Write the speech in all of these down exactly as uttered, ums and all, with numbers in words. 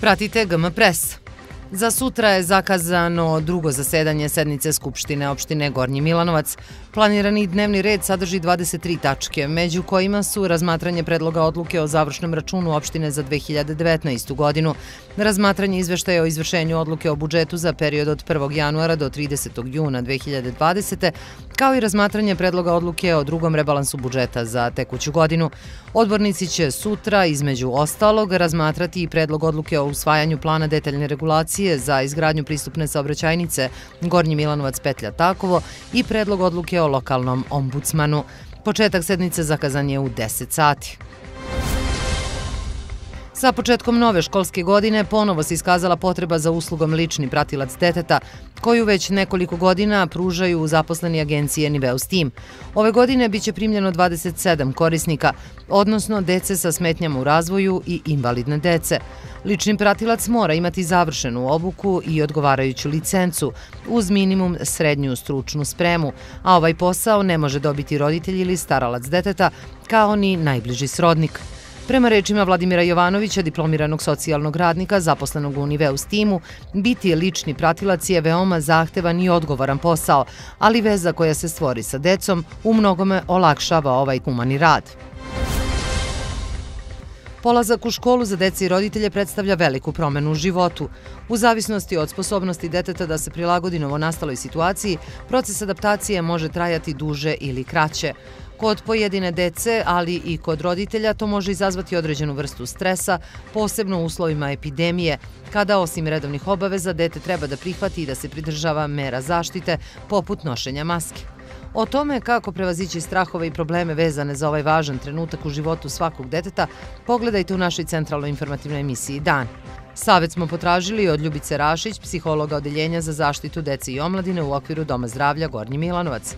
Pratite G M Press. Za sutra je zakazano drugo zasedanje sednice Skupštine opštine Gornji Milanovac. Planirani dnevni red sadrži dvadeset tri tačke, među kojima su razmatranje predloga odluke o završnom računu opštine za dve hiljade devetnaestu. godinu, razmatranje izveštaja o izvršenju odluke o budžetu za period od prvog januara do tridesetog juna dve hiljade dvadesete. kao i razmatranje predloga odluke o drugom rebalansu budžeta za tekuću godinu. Odbornici će sutra, između ostalog, razmatrati i predlog odluke o usvajanju plana detaljne regulacije za izgradnju pristupne saobraćajnice Gornji Milanovac petlja Takovo i predlog odluke o lokalnom ombudsmanu. Početak sednice zakazan je u deset sati. Sa početkom nove školske godine ponovo se iskazala potreba za uslugom lični pratilac deteta, koju već nekoliko godina pružaju zaposleni agencije Niveus Tim. Ove godine biće primljeno dvadeset sedam korisnika, odnosno dece sa smetnjama u razvoju i invalidne dece. Lični pratilac mora imati završenu obuku i odgovarajuću licencu, uz minimum srednju stručnu spremu, a ovaj posao ne može dobiti roditelj ili staralac deteta, kao ni najbliži srodnik. Prema rečima Vladimira Jovanovića, diplomiranog socijalnog radnika zaposlenog u Niveus Timu, biti lični pratilac je veoma zahtevan i odgovoran posao, ali veza koja se stvori sa decom u mnogome olakšava ovaj humani rad. Polazak u školu za dece i roditelje predstavlja veliku promenu u životu. U zavisnosti od sposobnosti deteta da se prilagodi novonastaloj situaciji, proces adaptacije može trajati duže ili kraće. Kod pojedine dece, ali i kod roditelja, to može izazvati određenu vrstu stresa, posebno u uslovima epidemije, kada osim redovnih obaveza dete treba da prihvati i da se pridržava mera zaštite, poput nošenja maske. O tome kako prevazići strahove i probleme vezane za ovaj važan trenutak u životu svakog deteta, pogledajte u našoj centralnoj informativnoj emisiji Dan. Savet smo potražili od Ljubice Rašić, psihologa Odeljenja za zaštitu dece i omladine u okviru Doma zdravlja Gornji Milanovac.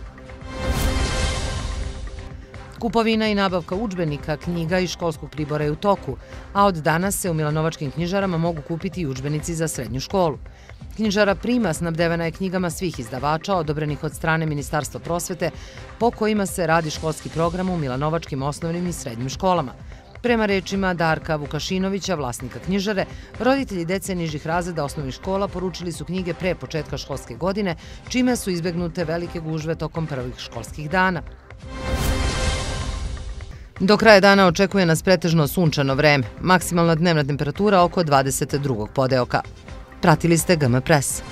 Kupovina i nabavka udžbenika, knjiga i školskog pribora je u toku, a od danas se u milanovačkim knjižarama mogu kupiti i udžbenici za srednju školu. Knjižara Prima snabdevena je knjigama svih izdavača odobrenih od strane Ministarstva prosvete, po kojima se radi školski program u milanovačkim osnovnim i srednjim školama. Prema rečima Darka Vukašinovića, vlasnika knjižare, roditelji dece nižih razreda osnovnih škola poručili su knjige pre početka školske godine, čime su izbegnute velike gužve tokom prvih školskih dana. Do kraja dana očekuje nas pretežno sunčano vreme, maksimalna dnevna temperatura oko dvadeset drugog podeoka. Pratili ste G M Press.